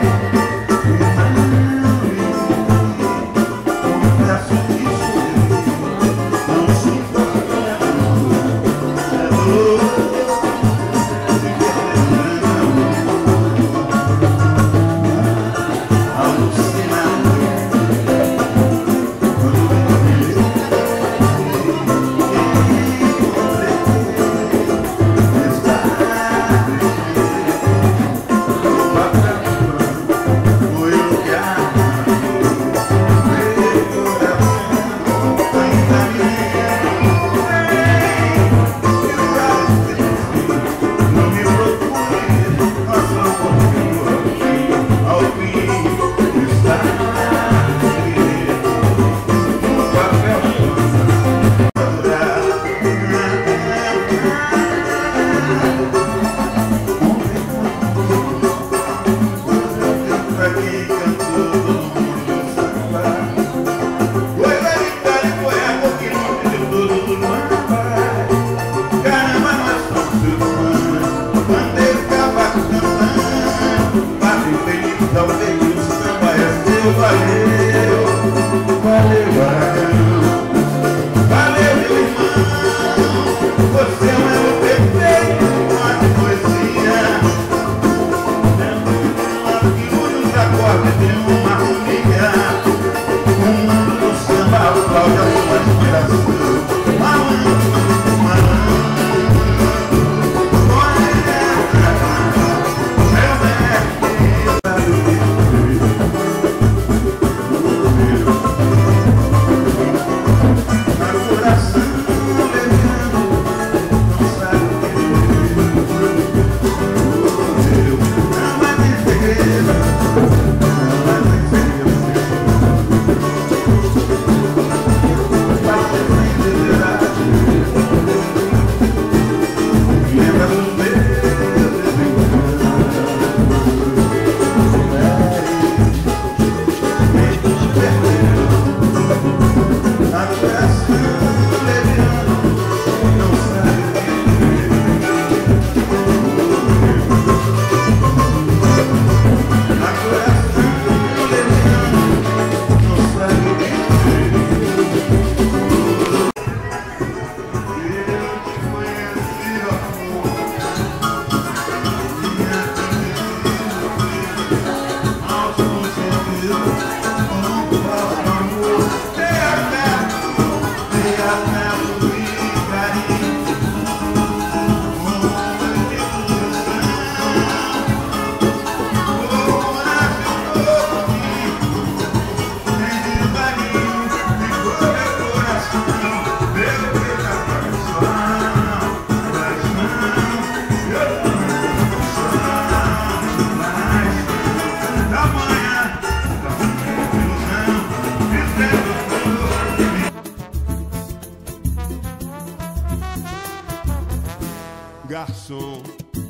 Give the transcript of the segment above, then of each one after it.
Garçom,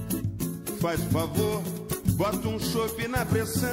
faz o favor, bota um chopp na pressão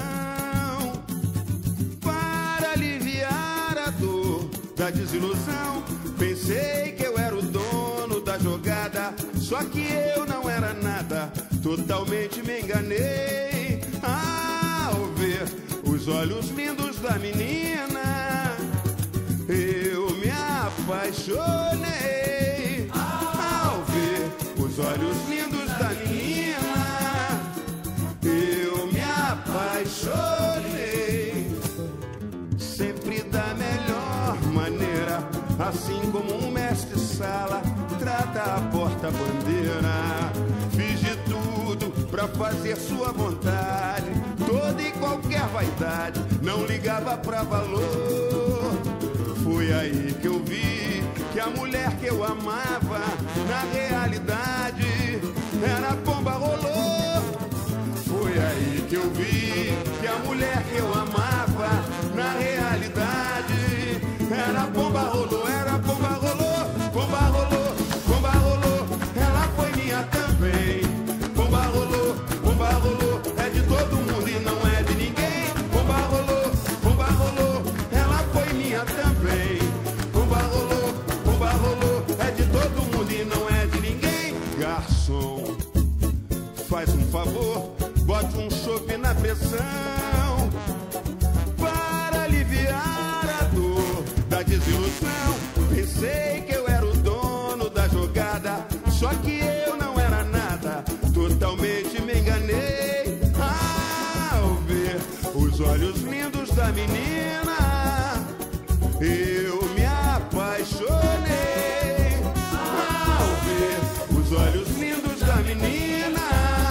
para aliviar a dor da desilusão. Pensei que eu era o dono da jogada, só que eu não era nada, totalmente me enganei. Ao ver os olhos lindos da menina, eu me apaixonei. Ao ver os olhos lindos da menina, eu me apaixonei. Sempre da melhor maneira, assim como um mestre-sala trata a porta-bandeira. Fiz de tudo pra fazer sua vontade, toda e qualquer vaidade, não ligava pra valor. Foi aí que eu vi que a mulher que eu amava, na realidade, era pomba rolô. Foi aí que eu vi que a mulher que eu amava, na realidade, era pomba rolô, era pomba rolô, pomba rolô, pomba rolô. Ela foi minha também. Pomba rolô, é de todo mundo e não é de ninguém. Pomba rolô, ela foi minha também. Pomba rolô, é de todo mundo e não é de ninguém. Garçom, faz um favor, bote um chopp soube na pressão para aliviar a dor da desilusão. Pensei que eu era o dono da jogada, só que eu não era nada, totalmente me enganei. Ao ver os olhos lindos da menina, eu me apaixonei. Ao ver os olhos lindos da menina,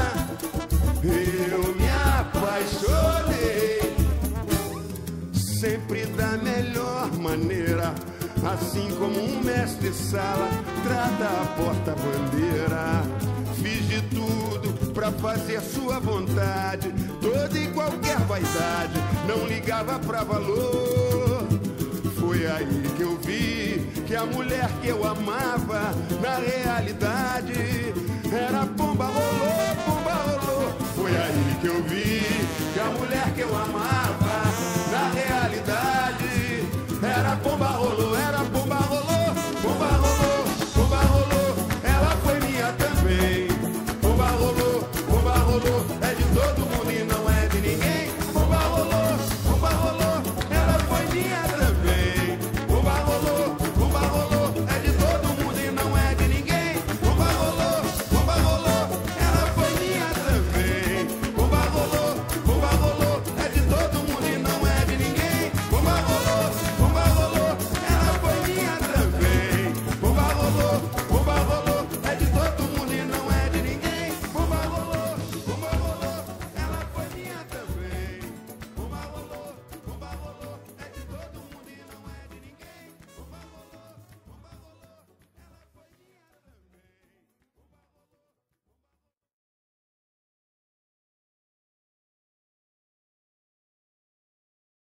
eu me apaixonei. Sempre da melhor maneira, assim como um mestre-sala trata a porta-bandeira. Fiz de tudo pra fazer sua vontade, toda e qualquer vaidade, não ligava pra valor. Foi aí que eu vi que a mulher que eu amava, na realidade, era pomba rolô, pomba rolô. Foi aí que eu vi que a mulher que eu amava, na realidade, era pomba rolô.